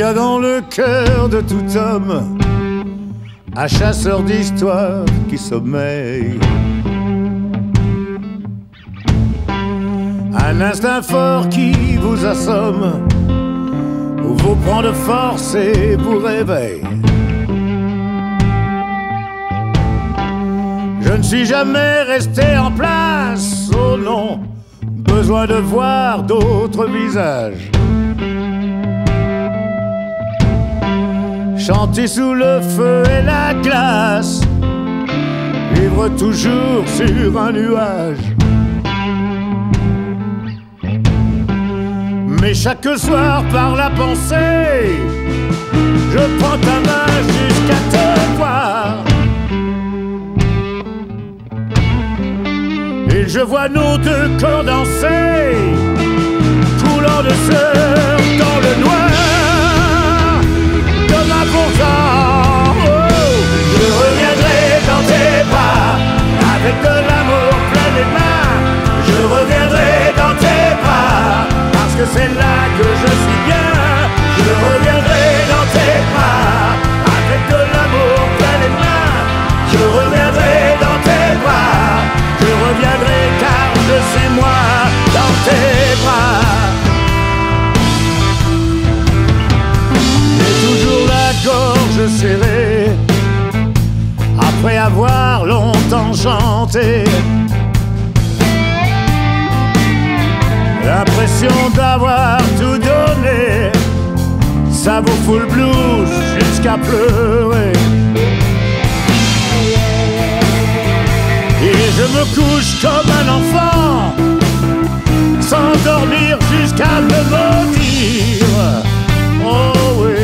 y a dans le cœur de tout homme un chasseur d'histoire qui sommeille, un instinct fort qui vous assomme, vous prend de force et vous réveille. Je ne suis jamais resté en place, oh non, besoin de voir d'autres visages. Chanter sous le feu et la glace, vivre toujours sur un nuage. Mais chaque soir par la pensée, je prends ta main jusqu'à te voir. Et je vois nos deux corps danser, coulant de sueur dans le noir. Je reviendrai dans tes bras, avec de l'amour plein les mains. Je reviendrai dans tes bras, parce que c'est là que je suis bien. Je reviendrai dans tes bras, avec de l'amour plein les mains. Je reviendrai dans tes bras, je reviendrai car je suis moi dans tes bras. Gorge serrée, après avoir longtemps chanté, l'impression d'avoir tout donné, ça vous fout le blues jusqu'à pleurer. Et je me couche comme un enfant, sans dormir jusqu'à me maudire. Oh oui,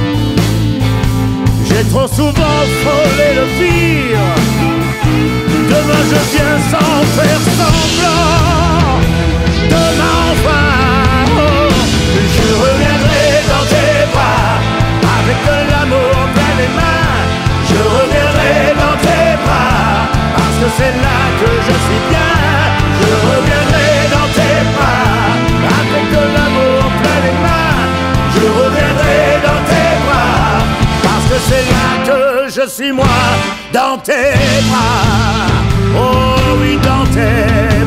j'ai trop souvent frôlé le pire. Demain je viens sans faire semblant. Demain enfin, oh, je reviendrai dans tes bras, avec de l'amour plein les mains. Je reviendrai dans tes bras, parce que c'est là que je suis bien. Je reviendrai dans tes bras, avec de l'amour plein les mains. Je reviendrai dans tes bras, parce que c'est là que je suis moi, dans tes bras. Oh oui, dans tes bras.